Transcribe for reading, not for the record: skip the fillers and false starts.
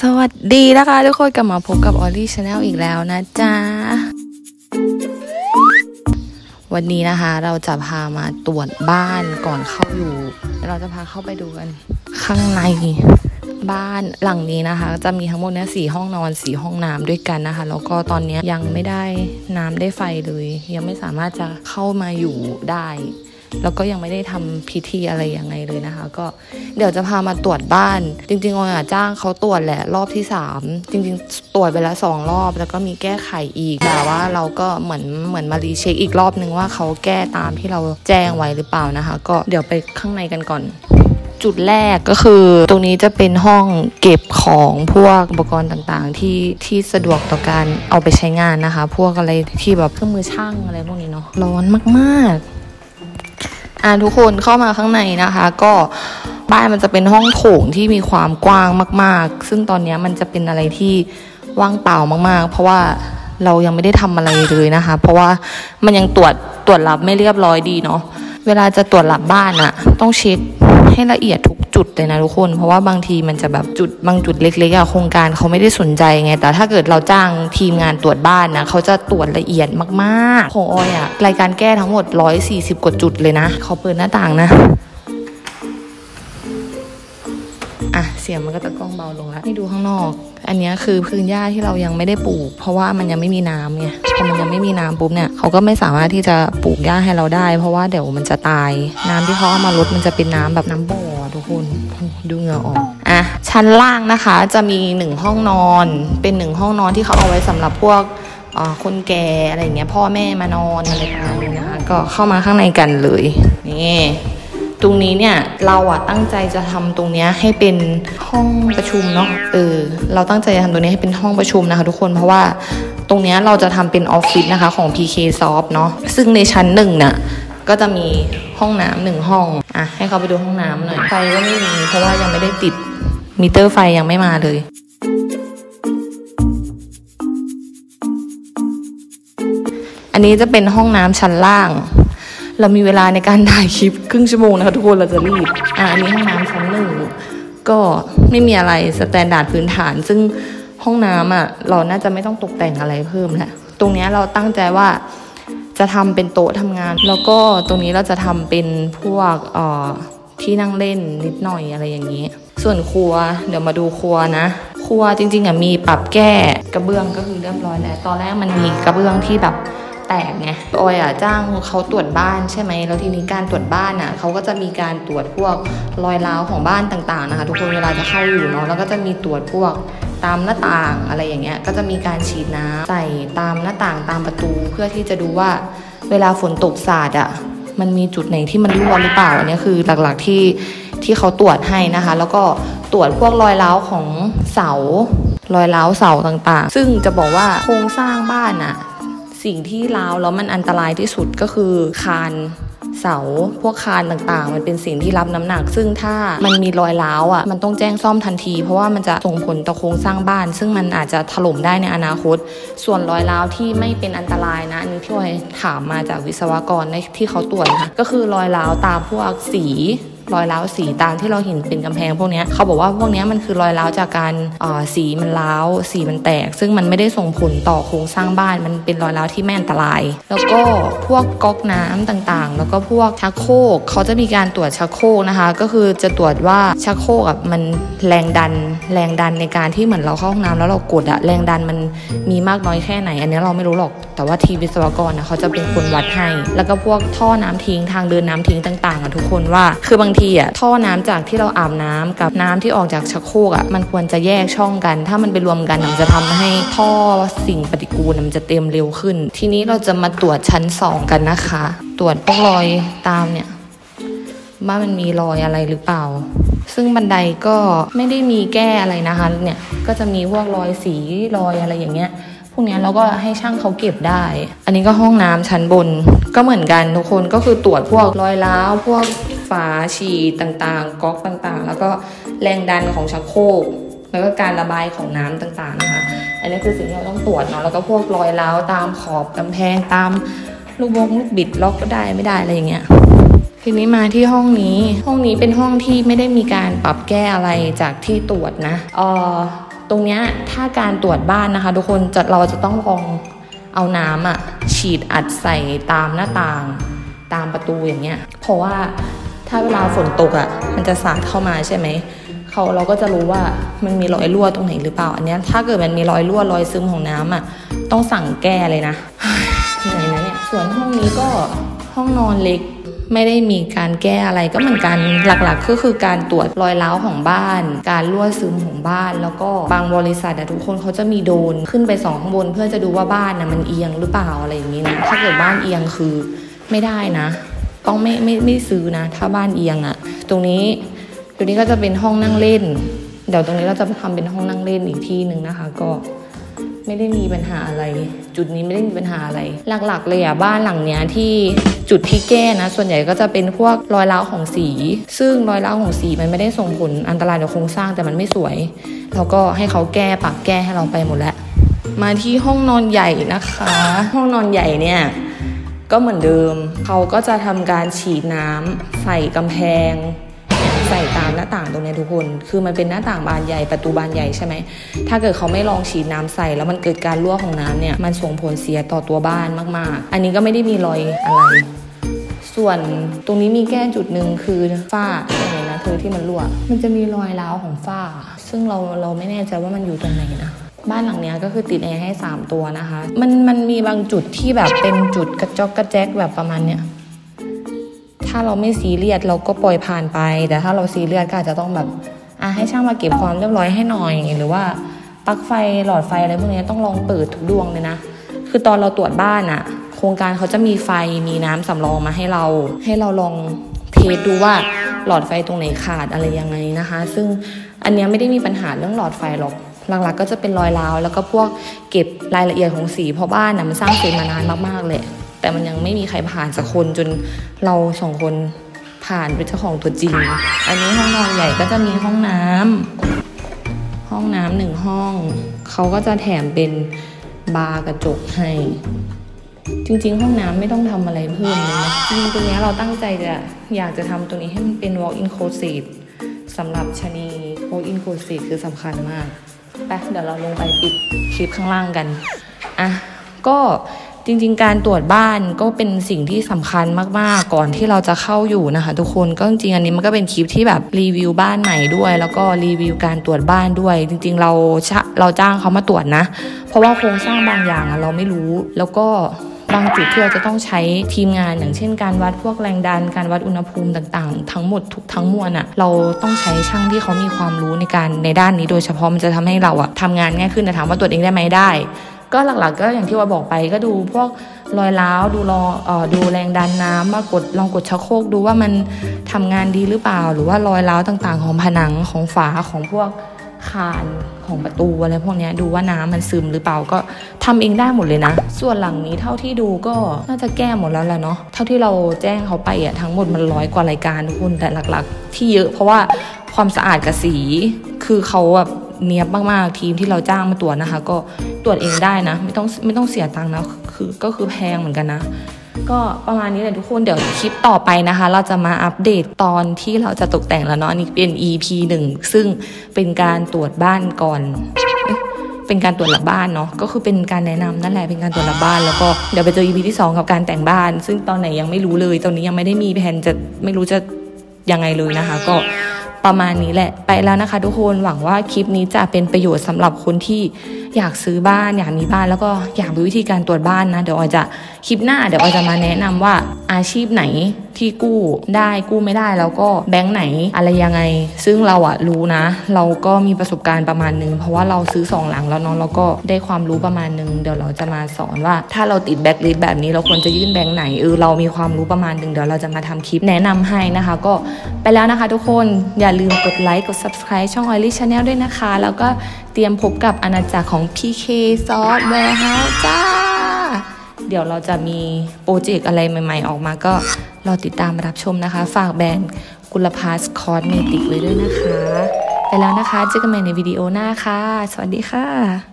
สวัสดีนะคะทุกคนกลับมาพบกับออลลี่ชาแนลอีกแล้วนะจ๊ะวันนี้นะคะเราจะพามาตรวจบ้านก่อนเข้าอยู่เราจะพาเข้าไปดูกันข้างในบ้านหลังนี้นะคะจะมีทั้งหมดเนี่ย4 ห้องนอน4 ห้องน้ำด้วยกันนะคะแล้วก็ตอนนี้ยังไม่ได้น้ำได้ไฟเลยยังไม่สามารถจะเข้ามาอยู่ได้แล้วก็ยังไม่ได้ทำพิธีอะไรยังไงเลยนะคะก็เดี๋ยวจะพามาตรวจบ้านจริงๆออยจ้างเขาตรวจแหละรอบที่3จริงๆตรวจไปแล้ว2 รอบแล้วก็มีแก้ไขอีกแต่ว่าเราก็เหมือนมารีเช็คอีกรอบนึงว่าเขาแก้ตามที่เราแจ้งไว้หรือเปล่านะคะก็เดี๋ยวไปข้างในกันก่อนจุดแรกก็คือตรงนี้จะเป็นห้องเก็บของพวกอุปกรณ์ต่างๆที่สะดวกต่อการเอาไปใช้งานนะคะพวกอะไรที่แบบเครื่องมือช่างอะไรพวกนี้เนาะร้อนมากๆทุกคนเข้ามาข้างในนะคะก็บ้านมันจะเป็นห้องโถงที่มีความกว้างมากๆซึ่งตอนนี้มันจะเป็นอะไรที่ว่างเปล่ามากๆเพราะว่าเรายังไม่ได้ทำอะไรเลยนะคะเพราะว่ามันยังตรวจรับไม่เรียบร้อยดีเนาะเวลาจะตรวจรับบ้านอะต้องเช็คให้ละเอียดทุกจุดเลยนะทุกคนเพราะว่าบางทีมันจะแบบบางจุดเล็กๆโครงการเขาไม่ได้สนใจไงแต่ถ้าเกิดเราจ้างทีมงานตรวจบ้านนะเขาจะตรวจละเอียดมากๆของออยอะรายการแก้ทั้งหมด140 กว่าจุดเลยนะเขาเปิดหน้าต่างนะเสียงมันก็ตะก้องเบาลงแล้วให้ดูข้างนอกอันนี้คือพื้นหญ้าที่เรายังไม่ได้ปลูกเพราะว่ามันยังไม่มีน้ำไงพอมันยังไม่มีน้ำปุ๊บเนี่ยเขาก็ไม่สามารถที่จะปลูกหญ้าให้เราได้เพราะว่าเดี๋ยวมันจะตายน้ำที่เขาเอามาลดมันจะเป็นน้ำแบบน้ำบ่อทุกคนดูเหงื่อออกชั้นล่างนะคะจะมี1 ห้องนอนเป็น1 ห้องนอนที่เขาเอาไว้สำหรับพวกคนแก่อะไรอย่างเงี้ยพ่อแม่มานอนอะไรประมาณนี้นะคะก็เข้ามาข้างในกันเลยนี่ตรงนี้เนี่ยเราตั้งใจจะทำตรงนี้ให้เป็นห้องประชุมเนาะเราตั้งใจจะทำตรงนี้ให้เป็นห้องประชุมนะคะทุกคนเพราะว่าตรงนี้เราจะทำเป็นออฟฟิศนะคะของ PK Soft เนาะซึ่งในชั้น1เนี่ยก็จะมีห้องน้ำ1 ห้องให้เขาไปดูห้องน้ำหน่อยไฟก็ไม่มีเพราะว่ายังไม่ได้ติดมิเตอร์ไฟยังไม่มาเลยอันนี้จะเป็นห้องน้ำชั้นล่างเรามีเวลาในการถ่ายคลิปครึ่งชั่วโมงนะคะทุกคนเราจะรีบอันนี้ห้องน้ำชั้น1ก็ไม่มีอะไรสแตนดาร์ดพื้นฐานซึ่งห้องน้ำเราน่าจะไม่ต้องตกแต่งอะไรเพิ่มแหละตรงนี้เราตั้งใจว่าจะทำเป็นโต๊ะทำงานแล้วก็ตรงนี้เราจะทำเป็นพวกที่นั่งเล่นนิดหน่อยอะไรอย่างนี้ส่วนครัวเดี๋ยวมาดูครัวนะครัวจริงๆมีปรับแก้กระเบื้องก็คือเรียบร้อยแล้วตอนแรกมันมีกระเบื้องที่แบบแตกไงออยจ้างเขาตรวจบ้านใช่ไหมแล้วทีนี้การตรวจบ้านเขาก็จะมีการตรวจพวกรอยร้าวของบ้านต่างๆนะคะทุกคนเวลาจะเข้าอยู่เนาะแล้วก็จะมีตรวจพวกตามหน้าต่างอะไรอย่างเงี้ยก็จะมีการฉีดน้ำใส่ตามหน้าต่างตามประตูเพื่อที่จะดูว่าเวลาฝนตกสาดมันมีจุดไหนที่มันรั่วหรือเปล่าอันนี้คือหลักๆที่เขาตรวจให้นะคะแล้วก็ตรวจพวกรอยร้าวของเสารอยร้าวเสาต่างๆซึ่งจะบอกว่าโครงสร้างบ้านสิ่งที่ร้าวแล้วมันอันตรายที่สุดก็คือคานเสาพวกคานต่างๆมันเป็นสิ่งที่รับน้ำหนักซึ่งถ้ามันมีรอยร้าวมันต้องแจ้งซ่อมทันทีเพราะว่ามันจะส่งผลต่อโครงสร้างบ้านซึ่งมันอาจจะถล่มได้ในอนาคตส่วนรอยร้าวที่ไม่เป็นอันตรายนะอันนี้ที่เราถามมาจากวิศวกรที่เขาตรวจนะก็คือรอยร้าวตามพวกสีรอยร้าวสีตามที่เราเห็นเป็นกำแพงพวกนี้เขาบอกว่าพวกนี้มันคือรอยร้าวจากการสีมันร้าวสีมันแตกซึ่งมันไม่ได้ส่งผลต่อโครงสร้างบ้านมันเป็นรอยร้าวที่ไม่อันตรายแล้วก็พวกก๊อกน้ำต่างๆแล้วก็พวกชักโครกเขาจะมีการตรวจชักโครกนะคะก็คือจะตรวจว่าชักโครกมันแรงดันในการที่เหมือนเราเข้าห้องน้ำแล้วเรากดแรงดันมันมีมากน้อยแค่ไหนอันนี้เราไม่รู้หรอกแต่ว่าทีมวิศวกรเขาจะเป็นคนวัดให้แล้วก็พวกท่อน้ำทิ้งทางเดินน้ำทิ้งต่างๆทุกคนว่าคือบางทีท่อน้ำจากที่เราอาบน้ำกับน้ำที่ออกจากชักโครกมันควรจะแยกช่องกันถ้ามันไปรวมกันมันจะทำให้ท่อสิ่งปฏิกูลมันจะเต็มเร็วขึ้นทีนี้เราจะมาตรวจชั้น2กันนะคะตรวจพวกรอยตามเนี่ยว่ามันมีรอยอะไรหรือเปล่าซึ่งบันไดก็ไม่ได้มีแก้อะไรนะคะเนี่ยก็จะมีพวกรอยสีรอยอะไรอย่างเงี้ยพวกนี้เราก็ให้ช่างเขาเก็บได้อันนี้ก็ห้องน้ำชั้นบนก็เหมือนกันทุกคนก็คือตรวจพวกรอยร้าวพวกฝาฉีดต่างๆก๊อกต่างๆแล้วก็แรงดันของชักโครกแล้วก็การระบายของน้ำต่างๆนะคะอันนี้คือสิ่งที่เราต้องตรวจเนาะแล้วก็พวกรอยร้าวตามขอบกำแพงตามลูกบิดล็อกก็ได้ไม่ได้อะไรอย่างเงี้ยทีนี้มาที่ห้องนี้เป็นห้องที่ไม่ได้มีการปรับแก้อะไรจากที่ตรวจนะตรงเนี้ยถ้าการตรวจบ้านนะคะทุกคนเราจะต้องลองเอาน้ำฉีดอัดใส่ตามหน้าต่างตามประตูอย่างเงี้ยเพราะว่าถ้าเวลาฝนตกมันจะสาดเข้ามาใช่ไหมเราก็จะรู้ว่ามันมีรอยรั่วตรงไหนหรือเปล่าอันเนี้ยถ้าเกิดมันมีรอยรั่วรอยซึมของน้ำต้องสั่งแก้เลยนะเหนื่อยนะเนี่ยส่วนห้องนี้ก็ห้องนอนเล็กไม่ได้มีการแก้อะไรก็เหมือนกันหลักๆก็คือการตรวจรอยร้าวของบ้านการรั่วซึมของบ้านแล้วก็บางบริษัททุกคนเขาจะมีโดรนขึ้นไปส่องข้างบนเพื่อจะดูว่าบ้านมันเอียงหรือเปล่าอะไรอย่างนี้นะถ้าเกิดบ้านเอียงคือไม่ได้นะต้องไม่ซื้อนะถ้าบ้านเอียงตรงนี้ก็จะเป็นห้องนั่งเล่นเดี๋ยวตรงนี้เราจะไปทำเป็นห้องนั่งเล่นอีกที่หนึ่งนะคะก็ไม่ได้มีปัญหาอะไรจุดนี้ไม่ได้มีปัญหาอะไรหลักๆเลยบ้านหลังเนี้ยที่จุดที่แก้นะส่วนใหญ่ก็จะเป็นพวกรอยร้าวของสีซึ่งรอยร้าวของสีมันไม่ได้ส่งผลอันตรายต่อโครงสร้างแต่มันไม่สวยเราก็ให้เขาแก้ปรับแก้ให้เราไปหมดแล้วมาที่ห้องนอนใหญ่นะคะห้องนอนใหญ่เนี่ยก็เหมือนเดิมเขาก็จะทำการฉีดน้ำใส่กำแพงใส่ตามหน้าต่างตรงนี้ทุกคนคือมันเป็นหน้าต่างบานใหญ่ประตูบานใหญ่ใช่ไหมถ้าเกิดเขาไม่ลองฉีดน้ำใส่แล้วมันเกิดการรั่วของน้ำเนี่ยมันส่งผลเสียต่อตัวบ้านมากๆอันนี้ก็ไม่ได้มีรอยอะไรส่วนตรงนี้มีแก้จุดหนึ่งคือฝ้าอย่างนี้นะเธอที่มันรั่วมันจะมีรอยร้าวของฝ้าซึ่งเราไม่แน่ใจว่ามันอยู่ตรงไหนนะบ้านหลังนี้ก็คือติดแอร์ให้3ตัวนะคะมันมีบางจุดที่แบบเป็นจุดกระจอกกระแจกแบบประมาณเนี้ยถ้าเราไม่ซีเรียสเราก็ปล่อยผ่านไปแต่ถ้าเราซีเรียสก็อาจจะต้องแบบให้ช่างมาเก็บความเรียบร้อยให้หน่อยหรือว่าปลั๊กไฟหลอดไฟอะไรพวกนี้ต้องลองเปิดทุกดวงเลยนะคือตอนเราตรวจบ้านโครงการเขาจะมีไฟมีน้ำสำรองมาให้เราลองเทสดูว่าหลอดไฟตรงไหนขาดอะไรยังไงนะคะซึ่งอันนี้ไม่ได้มีปัญหาเรื่องหลอดไฟหรอกหลักๆก็จะเป็นรอยร้าวแล้วก็พวกเก็บรายละเอียดของสีเพราะบ้านมันสร้างเสร็จมานานมากๆเลยแต่มันยังไม่มีใครผ่านสักคนจนเรา2 คนผ่านเป็นเจ้าของตัวจริงอันนี้ห้องนอนใหญ่ก็จะมีห้องน้ำ1 ห้องเขาก็จะแถมเป็นบาร์กระจกให้จริงๆห้องน้ำไม่ต้องทำอะไรเพิ่มเลยนะจริงๆตรงนี้เราตั้งใจอยากจะทำตัวนี้ให้มันเป็น walk-in closet สำหรับชะนี walk-in closet คือสำคัญมากไปเดี๋ยวเราลงไปปิดคลิปข้างล่างกันก็จริงๆการตรวจบ้านก็เป็นสิ่งที่สำคัญมากๆก่อนที่เราจะเข้าอยู่นะคะทุกคนก็จริงๆอันนี้มันก็เป็นคลิปที่แบบรีวิวบ้านใหม่ด้วยแล้วก็รีวิวการตรวจบ้านด้วยจริงๆเราจ้างเขามาตรวจนะเพราะว่าโครงสร้างบางอย่างเราไม่รู้แล้วก็บางจุดที่เราจะต้องใช้ทีมงานอย่างเช่นการวัดพวกแรงดันการวัดอุณหภูมิต่างๆทั้งหมดทั้งมวลเราต้องใช้ช่างที่เขามีความรู้ในด้านนี้โดยเฉพาะมันจะทำให้เราทำงานง่ายขึ้นแต่ถามว่าตรวจเองได้ไหมได้ก็หลักๆก็อย่างที่ว่าบอกไปก็ดูพวกรอยร้าวดูแรงดันน้ำลองกดชักโครกดูว่ามันทำงานดีหรือเปล่าหรือว่ารอยร้าวต่างๆของผนังของฝาของพวกคานของประตูอะไรพวกนี้ดูว่าน้ำมันซึมหรือเปล่าก็ทำเองได้หมดเลยนะส่วนหลังนี้เท่าที่ดูก็น่าจะแก้หมดแล้วแหละเนาะเท่าที่เราแจ้งเขาไปทั้งหมดมัน100 กว่ารายการทุกคนแต่หลักๆที่เยอะเพราะว่าความสะอาดกับสีคือเขาแบบเนียบมากๆทีมที่เราจ้างมาตรวจนะคะก็ตรวจเองได้นะไม่ต้องเสียตังค์นะก็คือแพงเหมือนกันนะก็ประมาณนี้แหละทุกคนเดี๋ยวคลิปต่อไปนะคะเราจะมาอัปเดตตอนที่เราจะตกแต่งแล้วเนาะนี่เป็น EP 1ซึ่งเป็นการตรวจบ้านก่อนเป็นการตรวจหลังบ้านเนาะก็คือเป็นการแนะนำนั่นแหละเป็นการตรวจหลังบ้านแล้วก็เดี๋ยวไปเจอ EP ที่2กับการแต่งบ้านซึ่งตอนไหนยังไม่รู้เลยตอนนี้ยังไม่ได้มีแผนจะไม่รู้จะยังไงเลยนะคะก็ประมาณนี้แหละไปแล้วนะคะทุกคนหวังว่าคลิปนี้จะเป็นประโยชน์สำหรับคนที่อยากซื้อบ้านอยากมีบ้านแล้วก็อยากรู้วิธีการตรวจบ้านนะเดี๋ยวออยจะคลิปหน้าเดี๋ยวออยจะมาแนะนำว่าอาชีพไหนที่กู้ได้กู้ไม่ได้แล้วก็แบงค์ไหนอะไรยังไงซึ่งเรารู้นะเราก็มีประสบการณ์ประมาณนึงเพราะว่าเราซื้อ2 หลังแล้วเนาะเราก็ได้ความรู้ประมาณนึงเดี๋ยวเราจะมาสอนว่าถ้าเราติดแบล็คลิสต์แบบนี้เราควรจะยื่นแบงค์ไหนเรามีความรู้ประมาณนึงเดี๋ยวเราจะมาทำคลิปแนะนำให้นะคะก็ไปแล้วนะคะทุกคนอย่าลืมกดไลค์กด Subscribe ช่อง Oily Channel ด้วยนะคะแล้วก็เตรียมพบกับอาณาจักรของ PK Software House จ้าเดี๋ยวเราจะมีโปรเจกต์อะไรใหม่ๆออกมาก็รอติดตามรับชมนะคะฝากแบรนด์กุลภัสคอสเมติกไว้ด้วยนะคะไปแล้วนะคะเจอกันใหม่ในวิดีโอหน้าค่ะสวัสดีค่ะ